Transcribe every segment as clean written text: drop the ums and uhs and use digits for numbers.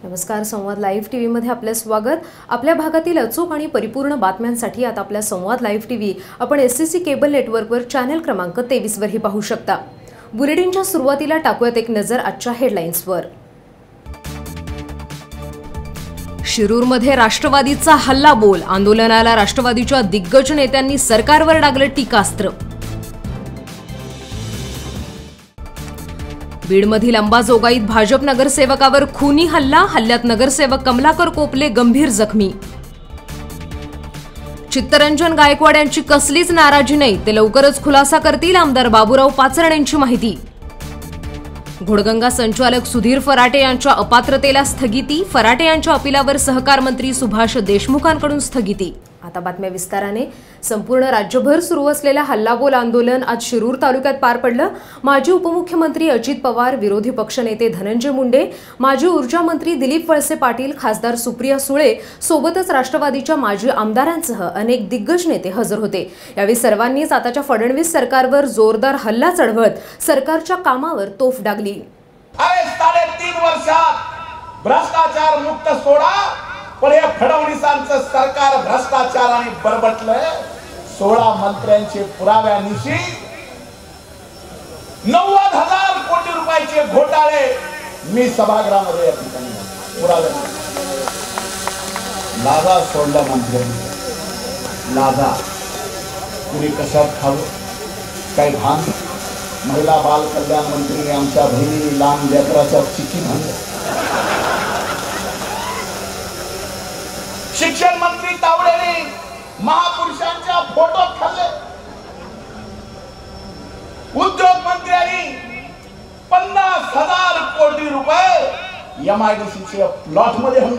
नमस्कार, संवाद live TV मध्ये आपले स्वागत। आपल्या भागातील अचूक आणि परिपूर्ण बातम्यांसाठी आता आपल्या संवाद लाईव्ह टीव्ही आपण एससीसी केबल नेटवर्कवर चॅनल क्रमांक 23 वरही पाहू शकता। बुलेटिनच्या सुरुवातीला टाकूयात एक नजर आजच्या हेडलाईन्सवर। शिरूरमध्ये राष्ट्रवादीचा हल्लाबोल, आंदोलनाला राष्ट्रवादीच्या दिग्गज नेत्यांनी सरकारवर डागलं टीकास्त्र। बीडमधील अंबाजोगाईत भाजप नगरसेवकावर खुनी हल्ल्यात नगरसेवक कमलाकर कोपले गंभीर जखमी। चित्तरंजन गायकवाड यांची कसलीच नाराजी नाही, ते लवकरच खुलासा करतील, आमदार बाबूराव पाचरण यांची माहिती। घोडगंगा संचालक सुधीर फराटे यांच्या अपात्रतेला स्थगिती, फराटे यांच्या अपिलावर सहकार मंत्री सुभाष देशमुखांकडून स्थगिती। आता बातम्या विस्ताराने। संपूर्ण राज्यभर सुरू असलेल्या हल्लाबोल आंदोलन आज शिरूर तालुक्यात पार पडलं। माजी उपमुख्यमंत्री अजित पवार, विरोधी पक्षनेते धनंजय मुंडे, माजी ऊर्जा मंत्री दिलीप वळसे पाटील, खासदार सुप्रिया सुळे सोबतच राष्ट्रवादीच्या माजी आमदारांसह अनेक दिग्गज नेते हजर होते। यावेळी सर्वांनीच आताच्या फडणवीस सरकारवर जोरदार हल्ला चढवत सरकारच्या कामावर तोफ डागली। 3.5 वर्षात भ्रष्टाचार मुक्त सोडा, पण या फडणवीसांचं सरकार भ्रष्टाचाराने बरबटलंय। 16 मंत्र्यांचे पुराव्यानिशी 90,000 कोटी रुपयाचे घोटाळे मी सभागृहामध्ये या ठिकाणी पुरावे लाजा सोडला मंत्र्यांनी। लाजा कुणी कशात खावं काय भान। महिला बाल कल्याण मंत्री आमच्या बहिणी लहान लेकराच्या चिठी म्हणलं। शिक्षण मंत्री तावडेने महापुरुषांच्या फोटो खाल्ले। उद्योग मंत्र्यांनी 50,000 कोटी रुपये एमआयडीसीच्या प्लॉट मध्ये आणले।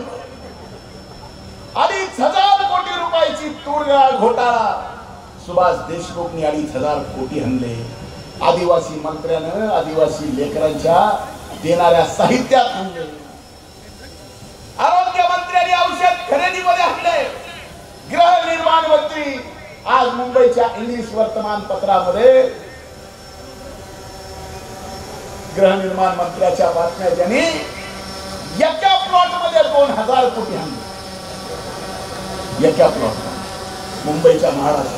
2,500 कोटी रुपयाची तूरगाळ घोटाळा सुभाष देशमुखनी 2,500 कोटी आणले। आदिवासी मंत्र्यानं आदिवासी लेकरांच्या देणाऱ्या साहित्यात आणले। आरोग्य मंत्र्यांनी औषध खरेदीमध्ये आणले। गृहनिर्माण मंत्री आज मुंबईच्या इंग्लिश वर्तमानपत्रामध्ये गृहनिर्माण मंत्र्याच्या बातम्या ज्यांनी एका प्लॉट मध्ये 2,000 कोटी आणले। एका प्लॉट मुंबईच्या महाराष्ट्रात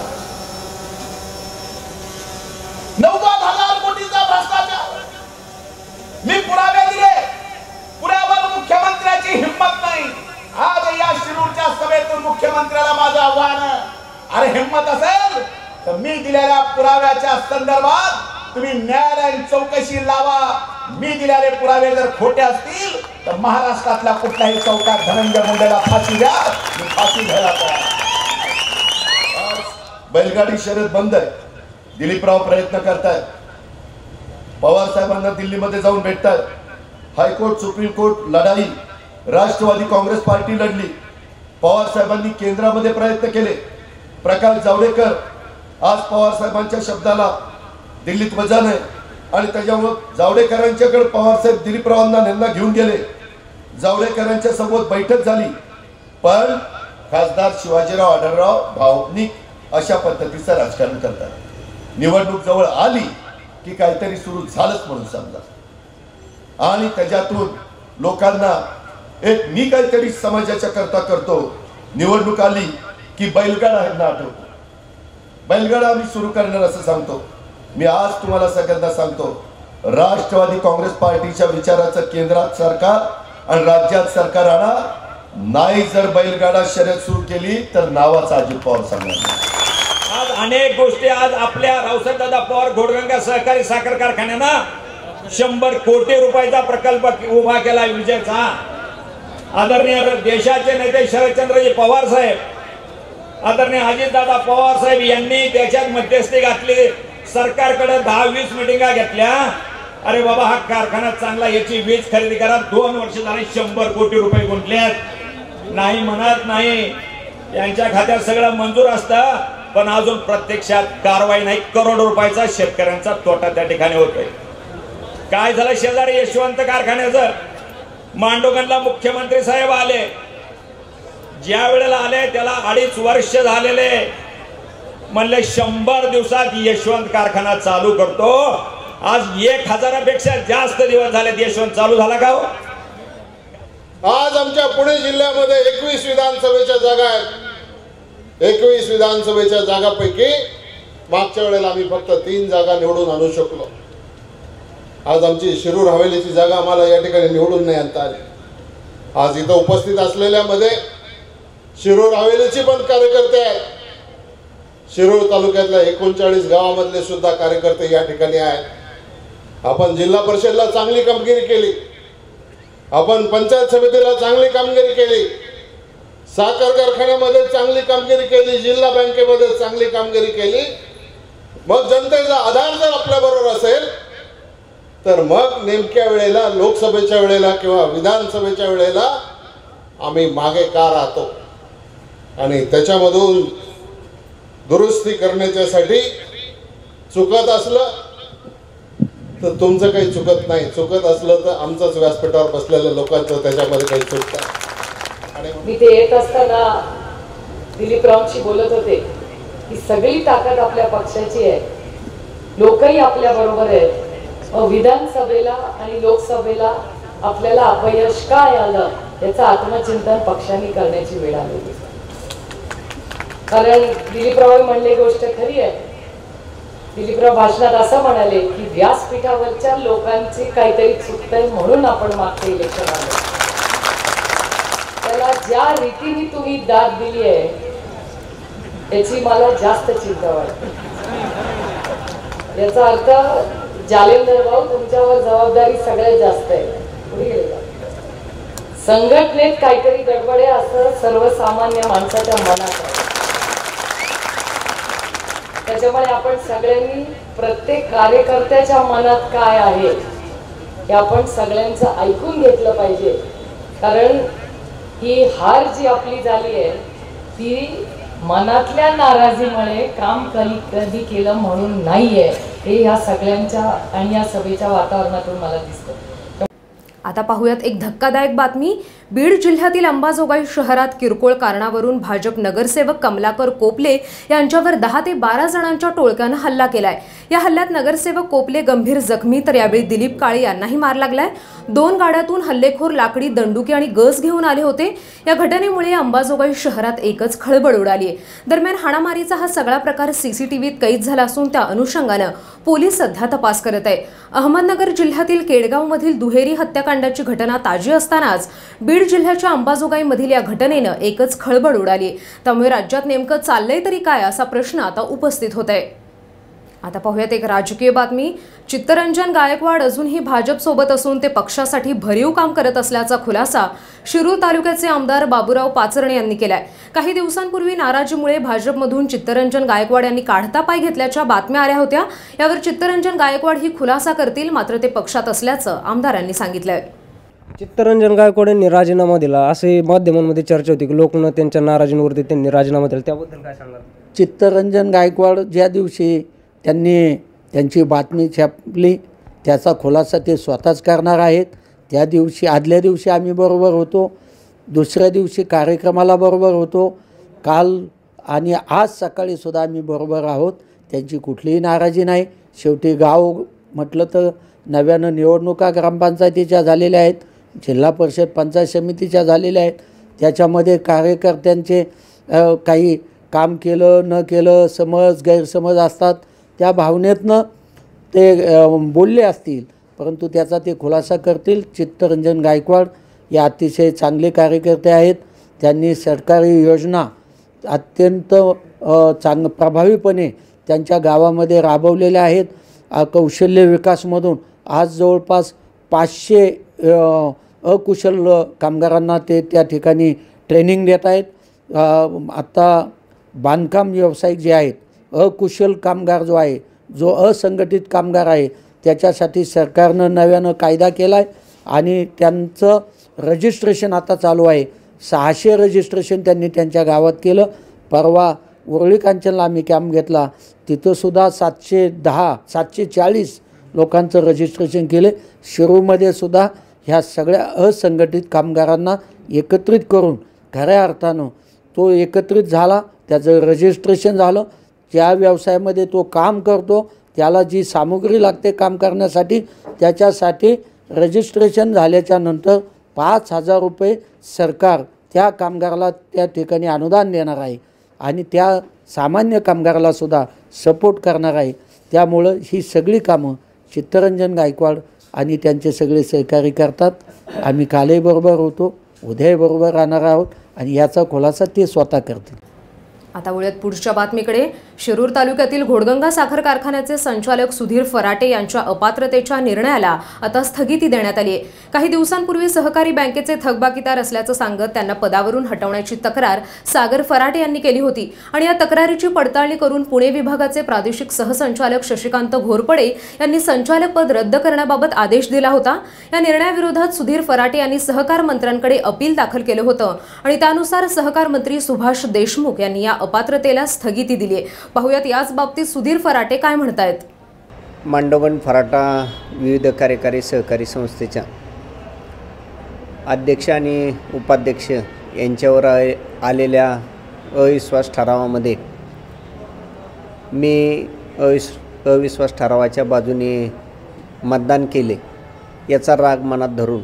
90,000 कोटीचा भ्रष्टाचार। मी पुरावे दिले, पुराव्यावर मुख्यमंत्र्याची हिम्मत नाही। आज या शिरूरच्या सभेतून मुख्यमंत्र्याला माझं आव्हान, अरे हिम्मत असेल तर मी दिलेल्या पुराव्याच्या संदर्भात तुम्ही न्यायालयीन चौकशी लावा। मी दिलेले पुरावे जर खोटे असतील तर महाराष्ट्रातल्या कुठल्याही चौकात धनंजय मुंडेला फाशी द्या, मी फाशी घ्यायला तयार। बैलगाडी शर्यत बंद आहे, दिलीपराव प्रयत्न करतायत, पवार साहेबांना दिल्लीमध्ये जाऊन भेटतात। हायकोर्ट सुप्रीम कोर्ट लढाई राष्ट्रवादी काँग्रेस पार्टी लढली। पवार साहेबांनी केंद्रामध्ये प्रयत्न केले। प्रकाश जावडेकर आज पवार साहेबांच्या शब्दाला दिल्लीत वजन आहे आणि त्याच्यामुळे जावडेकरांच्याकडे पवार साहेब दिलीपरावांना त्यांना घेऊन गेले। जावडेकरांच्या सोबत बैठक झाली, पण खासदार शिवाजीराव आढळराव भावनिक अशा पद्धतीचं राजकारण करतात। निवडणूक जवळ आली की काहीतरी सुरू झालंच म्हणून समजा, आणि त्याच्यातून लोकांना एक मी काहीतरी समाजाच्या करता करतो। निवडणूक आली की बैलगाडा ह्यांना आठवतो, बैलगाडा आम्ही सुरू करणार असं सांगतो। मी आज तुम्हाला सगळ्यांना सांगतो, राष्ट्रवादी काँग्रेस पार्टीच्या विचाराचं केंद्रात सरकार आणि राज्यात सरकार आणा, नाही जर बैलगाडा शर्यत सुरू केली तर नावाचा अजित पवार सांगणार। आज अनेक गोष्टी आज आपल्या रावसाहेबदादा पवार घोडगंगा सहकारी साखर कारखान्यानं 100 कोटी रुपयाचा प्रकल्प उभा केला विजयचा। आदरणीय देशाचे नेते शरदचंद्रजी पवार साहेब, आदरणीय अजितदादा पवार साहेब यांनी त्याच्यात मध्यस्थी घातली। सरकारकडे 10-20 मिटिंगा घेतल्या। अरे बाबा, हा कारखाना चांगला, याची वीज खरेदी करा। 2 वर्ष झाले 100 कोटी रुपये गुंतल्यात। नाही म्हणत नाही, यांच्या खात्यात सगळं मंजूर असतं, पण अजून प्रत्यक्षात कारवाई नाही। करोडो रुपयाचा शेतकऱ्यांचा तोटा त्या ठिकाणी होतोय। काय झालं शेजारी यशवंत कारखान्याचं? मांडोगणला मुख्यमंत्री साहेब आले, ज्या वेळेला आले त्याला 2.5 वर्ष झालेले। म्हणले 100 दिवसात यशवंत कारखाना चालू करतो। आज 1000पेक्षा जास्त दिवस झाले यशवंत चालू झाला का हो? आज आमच्या पुणे जिल्ह्यामध्ये 21 विधानसभेच्या जागा आहेत. 21 विधानसभेच्या जागापैकी मागच्या वेळेला आम्ही फक्त 3 जागा निवडून आणू शकलो. आज आमची शिरूर हवेलीची जागा आम्हाला या ठिकाणी निवडून नाही आणता आली. आज इथं उपस्थित असलेल्यामध्ये शिरूर हवेलीची पण कार्यकर्ते आहेत. शिरूर तालुक्यातल्या 39 गावामधले सुद्धा कार्यकर्ते या ठिकाणी आहेत. आपण जिल्हा परिषदला चांगली कामगिरी केली, आपण पंचायत समितीला चांगली कामगिरी केली, साखर कारखान्यामध्ये चांगली कामगिरी केली, जिल्हा बँकेमध्ये चांगली कामगिरी केली. मग जनतेचा आधार जर आपल्या बरोबर असेल तर मग नेमक्या वेळेला लोकसभेच्या वेळेला किंवा विधानसभेच्या वेळेला आम्ही मागे का राहतो. आणि त्याच्यामधून दुरुस्ती करण्याच्यासाठी चुकत असलं तर तुमचं काही चुकत नाही, चुकत असलं तर आमचंच व्यासपीठावर बसलेल्या लोकांचं त्याच्यामध्ये काही चुकतं. आणि मी ते येत असताना दिलीपरावांशी बोलत होते की सगळी ताकद आपल्या पक्षाची आहे, लोकही आपल्या बरोबर आहेत. विधानसभेला आणि लोकसभेला आपल्याला अपयश काय आलं याचं आत्मचिंतन पक्षाने करण्याची वेळ आलेली. कारण दिलीपराव म्हणले गोष्ट खरी आहे. दिलीपराव भाषणात असं म्हणाले की व्यासपीठावरच्या लोकांची काहीतरी चुकतंय म्हणून आपण मागचे इलेक्शन आलो. त्याला ज्या रीतीने तुम्ही दाद दिली आहे याची मला जास्त चिंता वाटते. याचा अर्थ जालेंदर भाऊ तुमच्यावर जबाबदारी सगळ्यात जास्त आहे. संघटनेत काहीतरी गडबड आहे असं सर्वसामान्य माणसाच्या मनात आहे. त्याच्यामुळे आपण सगळ्यांनी प्रत्येक कार्यकर्त्याच्या मनात काय आहे हे आपण सगळ्यांचं ऐकून घेतलं पाहिजे. कारण ही हार जी आपली झाली आहे ती मनातल्या नाराजीमुळे काम कधी केलं म्हणून नाहीये, हे ह्या सगळ्यांच्या आणि या सभेच्या वातावरणातून मला दिसतं. आता पाहूयात एक धक्कादायक बातमी. बीड जिल्ह्यातील अंबाजोगाई शहरात किरकोळ कारणावरून भाजप नगरसेवक कमलाकर कोपले यांच्यावर 10 ते 12 जणांच्या टोळक्यानं हल्ला केलाय. या हल्ल्यात नगरसेवक कोपले गंभीर जखमी, तर यावेळी दिलीप काळे यांनाही मार लागलाय. 2 गाड्यातून हल्लेखोर लाकडी दंडुके आणि गज घेऊन आले होते. या घटनेमुळे अंबाजोगाई शहरात एकच खळबळ उडाली आहे. दरम्यान हाणामारीचा हा सगळा प्रकार सीसीटीव्हीत कैद झाला असून त्या अनुषंगानं पोलीस सध्या तपास करत आहे. अहमदनगर जिल्ह्यातील केडगावमधील दुहेरी हत्याकांडाची घटना ताजी असतानाच बीड जिल्ह्याच्या अंबाजोगाईमधील या घटनेनं एकच खळबळ उडाली. त्यामुळे राज्यात नेमकं चाललंय तरी काय असा प्रश्न आता उपस्थित होत आहे. आता पाहूयात एक राजकीय बातमी. चित्तरंजन गायकवाड अजूनही भाजप सोबत असून ते पक्षासाठी भरीव काम करत असल्याचा खुलासा शिरूर तालुक्याचे आमदार बाबूराव पाचरणे यांनी केलाय. काही दिवसांपूर्वी नाराजीमुळे भाजपमधून चित्तरंजन गायकवाड यांनी काढता पाय घेतल्याच्या बातम्या आल्या होत्या. यावर चित्तरंजन गायकवाड ही खुलासा करतील, मात्र ते पक्षात असल्याचं आमदारांनी सांगितलंय. चित्तरंजन गायकवाड यांनी राजीनामा दिला असे माध्यमांमध्ये चर्चा होती की लोकांना त्यांच्या नाराजींवरती त्यांनी राजीनामा दिला, त्याबद्दल काय सांगाल? चित्तरंजन गायकवाड ज्या दिवशी त्यांची बातमी छापली त्याचा खुलासा ते स्वतःच करणार आहेत. त्या दिवशी आदल्या दिवशी आम्ही बरोबर होतो, दुसऱ्या दिवशी कार्यक्रमाला बरोबर होतो, काल आणि आज सकाळीसुद्धा आम्ही बरोबर आहोत. त्यांची कुठलीही नाराजी नाही. शेवटी गाव म्हटलं तर नव्यानं निवडणुका ग्रामपंचायतीच्या झालेल्या आहेत, जिल्हा परिषद पंचायत समितीच्या झालेल्या आहेत. त्याच्यामध्ये कार्यकर्त्यांचे काही काम केलं न केलं समज गैरसमज असतात, त्या भावनेतनं ते बोलले असतील, परंतु त्याचा ते खुलासा करतील. चित्तरंजन गायकवाड हे अतिशय चांगले कार्यकर्ते आहेत. त्यांनी सरकारी योजना अत्यंत प्रभावीपणे त्यांच्या गावामध्ये राबवलेल्या आहेत. कौशल्य विकासमधून आज जवळपास 500 अकुशल कामगारांना ते त्या ठिकाणी ट्रेनिंग देत आहेत. आत्ता बांधकाम व्यावसायिक जे आहेत, अकुशल कामगार जो आहे, जो असंघटित कामगार आहे, त्याच्यासाठी सरकारनं नव्यानं कायदा केला आहे आणि त्यांचं रजिस्ट्रेशन आता चालू आहे. 600 रजिस्ट्रेशन त्यांनी त्यांच्या गावात केलं. परवा उरळी कांचनला आम्ही कॅम्प घेतला, तिथंसुद्धा 740 लोकांचं रजिस्ट्रेशन केले. शिरूरमध्ये सुद्धा ह्या सगळ्या असंघटित कामगारांना एकत्रित करून खऱ्या अर्थानं तो एकत्रित झाला, त्याचं रजिस्ट्रेशन झालं. ज्या व्यवसायामध्ये तो काम करतो त्याला जी सामुग्री लागते काम करण्यासाठी, त्याच्यासाठी रजिस्ट्रेशन झाल्याच्या नंतर 5,000 रुपये सरकार त्या कामगाराला त्या ठिकाणी अनुदान देणार आहे आणि त्या सामान्य कामगाराला सुद्धा सपोर्ट करणार आहे. त्यामुळं ही सगळी कामं चित्तरंजन गायकवाड आणि त्यांचे सगळे सहकारी करतात. आम्ही कालही बरोबर होतो, उद्याही बरोबर राहणार आहोत आणि याचा खुलासा ते स्वतः करतील. आता वळूयात पुढच्या बातमीकडे. शिरूर तालुक्यातील घोडगंगा साखर कारखान्याचे संचालक सुधीर फराटे यांच्या अपात्रतेच्या निर्णयाला आता स्थगिती देण्यात आली आहे. काही दिवसांपूर्वी सहकारी बँकेचे थकबाकीदार असल्याचं सांगत त्यांना पदावरून हटवण्याची तक्रार सागर फराटे यांनी केली होती आणि या तक्रारीची पडताळणी करून पुणे विभागाचे प्रादेशिक सहसंचालक शशिकांत घोरपडे यांनी संचालक पद रद्द करण्याबाबत आदेश दिला होता. या निर्णयाविरोधात सुधीर फराटे यांनी सहकार मंत्र्यांकडे अपील दाखल केलं होतं आणि त्यानुसार सहकार मंत्री सुभाष देशमुख यांनी या अपात्रतेला स्थगिती दिली आहे. पाहुयात याच बाबतीत सुधीर फराटे काय म्हणतायत. मांडवगण फराटा विविध कार्यकारी सहकारी संस्थेच्या अध्यक्ष आणि उपाध्यक्ष यांच्यावर आलेल्या अविश्वास ठरावामध्ये मी अविश्वास ठरावाच्या बाजूने मतदान केले. याचा राग मनात धरून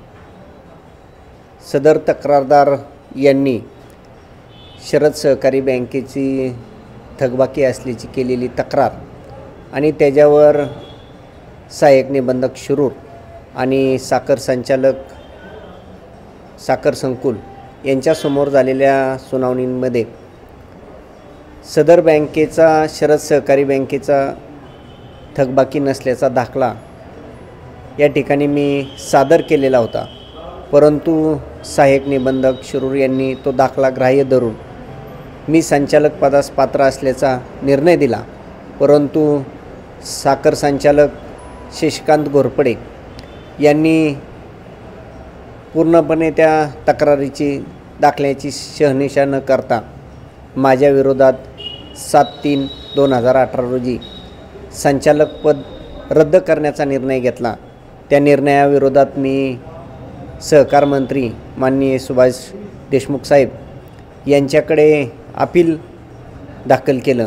सदर तक्रारदार यांनी शरद सहकारी बँकेची थकबाकी असल्याची केलेली तक्रार आणि त्याच्यावर सहाय्यक निबंधक शिरूर आणि साखर संचालक साखर संकुल यांच्यासमोर झालेल्या सुनावणीमध्ये सदर बँकेचा शरद सहकारी बँकेचा थकबाकी नसल्याचा दाखला या ठिकाणी मी सादर केलेला होता. परंतु सहाय्यक निबंधक शिरूर यांनी तो दाखला ग्राह्य धरून मी संचालक पदास पात्र असल्याचा निर्णय दिला. परंतु साखर संचालक शशिकांत घोरपडे यांनी पूर्णपणे त्या तक्रारीची दाखल्याची शहानिशा न करता माझ्या विरोधात 7/3/2018 रोजी संचालक पद रद्द करण्याचा निर्णय घेतला. त्या निर्णयाविरोधात मी सहकार मंत्री माननीय सुभाष देशमुख साहेब यांच्याकडे अपील दाखल केलं.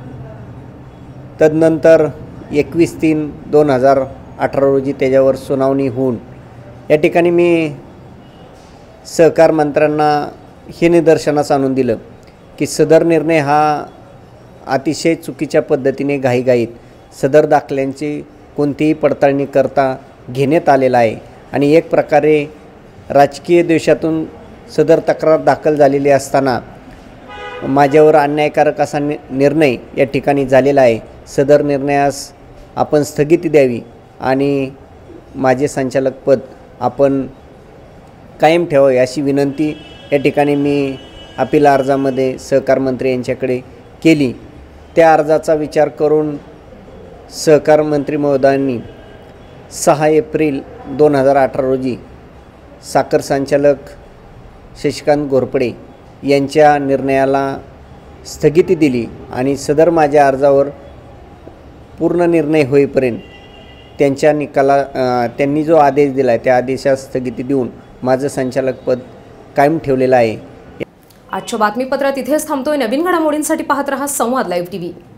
तदनंतर 21/3/2018 रोजी त्याच्यावर सुनावणी होऊन या ठिकाणी मी सहकार मंत्र्यांना हे निदर्शनास आणून दिलं की सदर निर्णय हा अतिशय चुकीच्या पद्धतीने घाईघाईत सदर दाखल्यांची कोणतीही पडताळणी करता घेण्यात आलेला आहे आणि एक प्रकारे राजकीय द्वेषातून सदर तक्रार दाखल झालेली असताना माझ्यावर अन्यायकारक असा निर्णय या ठिकाणी झालेला आहे. सदर निर्णयास आपण स्थगिती द्यावी आणि माझे संचालक पद आपण कायम ठेवावे अशी विनंती या ठिकाणी मी अपील अर्जामध्ये सहकार मंत्री यांच्याकडे केली. त्या अर्जाचा विचार करून सहकार मंत्री महोदयांनी 6 एप्रिल 2018 रोजी साखर संचालक शशिकांत घोरपडे यांच्या निर्णयाला स्थगिती दिली आणि सदर माझ्या अर्जावर पूर्ण निर्णय होईपर्यंत त्यांनी जो आदेश दिला आहे त्या आदेशास स्थगिती देऊन माझं संचालक पद कायम ठेवलेलं आहे. आजच्या बातमीपत्रात इथेच थांबतोय. नवीन घडामोडींसाठी पाहत रहा संवाद लाईव्ह टीव्ही.